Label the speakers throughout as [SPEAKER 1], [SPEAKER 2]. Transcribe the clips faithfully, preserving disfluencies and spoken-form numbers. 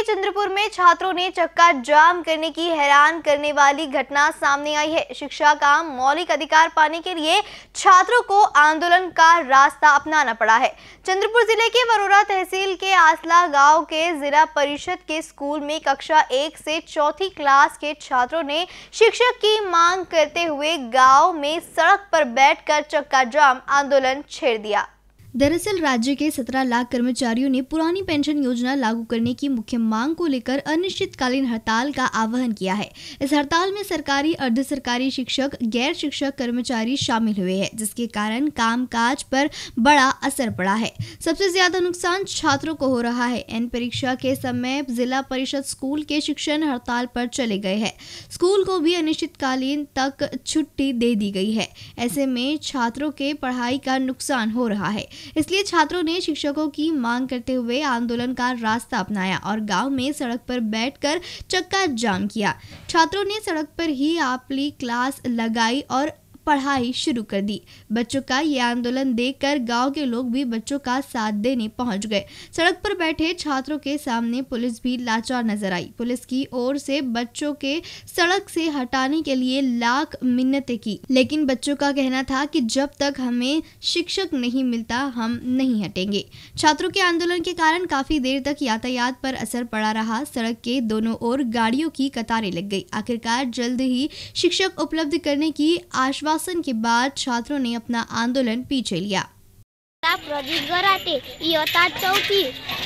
[SPEAKER 1] चंद्रपुर में छात्रों ने चक्का जाम करने की हैरान करने वाली घटना सामने आई है। शिक्षा का मौलिक अधिकार पाने के लिए छात्रों को आंदोलन का रास्ता अपनाना पड़ा है। चंद्रपुर जिले के वरोरा तहसील के आसला गांव के जिला परिषद के स्कूल में कक्षा एक से चौथी क्लास के छात्रों ने शिक्षक की मांग करते हुए गांव में सड़क पर बैठकर चक्का जाम आंदोलन छेड़ दिया।
[SPEAKER 2] दरअसल राज्य के सत्रह लाख कर्मचारियों ने पुरानी पेंशन योजना लागू करने की मुख्य मांग को लेकर अनिश्चितकालीन हड़ताल का आह्वान किया है। इस हड़ताल में सरकारी, अर्ध सरकारी शिक्षक, गैर शिक्षक कर्मचारी शामिल हुए हैं, जिसके कारण कामकाज पर बड़ा असर पड़ा है। सबसे ज्यादा नुकसान छात्रों को हो रहा है। एन परीक्षा के समय जिला परिषद स्कूल के शिक्षक हड़ताल पर चले गए हैं। स्कूल को भी अनिश्चितकालीन तक छुट्टी दे दी गई है। ऐसे में छात्रों के पढ़ाई का नुकसान हो रहा है। इसलिए छात्रों ने शिक्षकों की मांग करते हुए आंदोलन का रास्ता अपनाया और गांव में सड़क पर बैठकर चक्का जाम किया। छात्रों ने सड़क पर ही अपनी क्लास लगाई और पढ़ाई शुरू कर दी। बच्चों का ये आंदोलन देखकर गांव के लोग भी बच्चों का साथ देने पहुंच गए। सड़क पर बैठे छात्रों के सामने पुलिस भी लाचार नजर आई। पुलिस की ओर से बच्चों के सड़क से हटाने के लिए लाख मिन्नतें की, लेकिन बच्चों का कहना था कि जब तक हमें शिक्षक नहीं मिलता हम नहीं हटेंगे। छात्रों के आंदोलन के कारण काफी देर तक यातायात पर असर पड़ा रहा। सड़क के दोनों ओर गाड़ियों की कतारें लग गई। आखिरकार जल्द ही शिक्षक उपलब्ध करने की आश्वासन के बाद छात्रों ने अपना आंदोलन पीछे लिया।
[SPEAKER 3] प्रदीप गराटे इयत्ता चौथी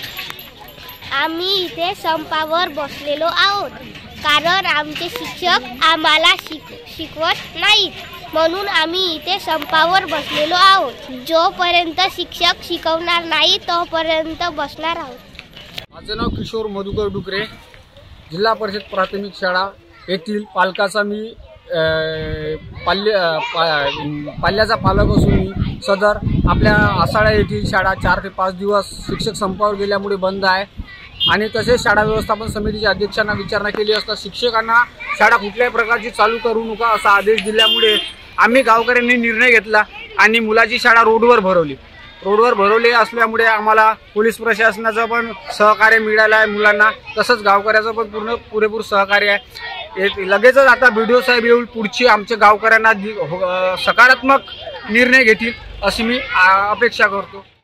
[SPEAKER 3] आम्ही इथे संपावर बसलेलो आहोत, कारण आमचे शिक्षक आम्हाला शिक शिकवत नाहीत, म्हणून आम्ही इथे संपावर बसलेलो आहोत। जोपर्यंत शिक्षक शिकवणार नाही तोपर्यंत बसणार आहोत।
[SPEAKER 4] माझे नाव किशोर मधुकर डुकरे, जिल्हा परिषद प्राथमिक शाळा येथील पालकाचा मी पाल्य पाल्याचा पालक असून मी सदर आपल्या आसाळा येथील शाळा चार ते पाच दिवस शिक्षक संपावर गेल्यामुळे बंद आहे आणि तसेच शाळा व्यवस्थापन समितीच्या अध्यक्षांना विचारणा केली असता शिक्षकांना शाळा कुठल्याही प्रकारची चालू करू नका असा आदेश दिल्यामुळे आम्ही गावकऱ्यांनी निर्णय घेतला आणि मुलाची शाळा रोडवर भरवली। रोडवर भरवले असल्यामुळे आम्हाला पोलीस प्रशासनाचं पण सहकार्य मिळालं आहे मुलांना, तसंच गावकऱ्याचं पण पूर्ण पुरेपूर सहकार्य आहे। लगेचच आता बीडीओ साहेब येऊन पुढची आमच्या गावकऱ्यांना सकारात्मक निर्णय घेतील अशी मी अपेक्षा करतो।